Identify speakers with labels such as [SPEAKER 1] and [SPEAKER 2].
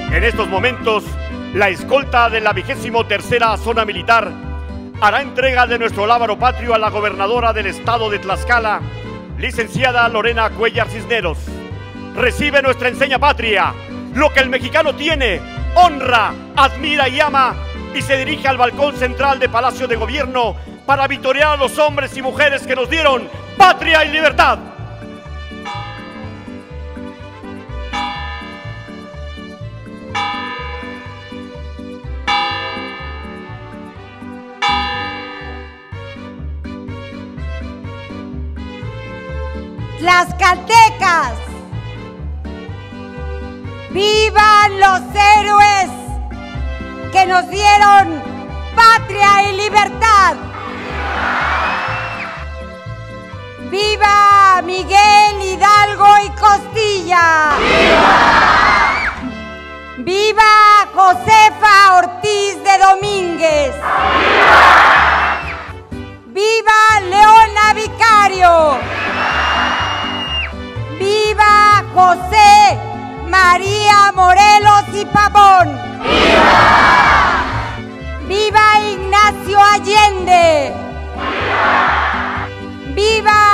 [SPEAKER 1] En estos momentos, la escolta de la 23ª Zona Militar hará entrega de nuestro lábaro patrio a la gobernadora del estado de Tlaxcala, licenciada Lorena Cuellar Cisneros. Recibe nuestra enseña patria, lo que el mexicano tiene, honra, admira y ama, y se dirige al balcón central de Palacio de Gobierno para vitorear a los hombres y mujeres que nos dieron patria y libertad.
[SPEAKER 2] Tlaxcaltecas, ¡vivan los héroes que nos dieron patria y libertad! ¡Viva Miguel Hidalgo y Costilla! ¡Viva! ¡Viva Josefa Ortiz de Domínguez! ¡Viva! ¡Viva Leona Vicario! ¡Viva José María Morelos y Pavón! ¡Viva! ¡Viva Ignacio Allende! ¡Viva! ¡Viva